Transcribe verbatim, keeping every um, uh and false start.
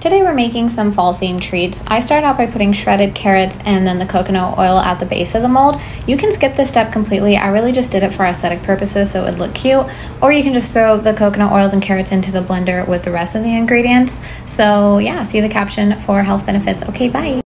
Today we're making some fall themed treats. I started out by putting shredded carrots and then the coconut oil at the base of the mold. You can skip this step completely. I really just did it for aesthetic purposes so it would look cute, or you can just throw the coconut oils and carrots into the blender with the rest of the ingredients. So yeah, see the caption for health benefits. Okay, bye.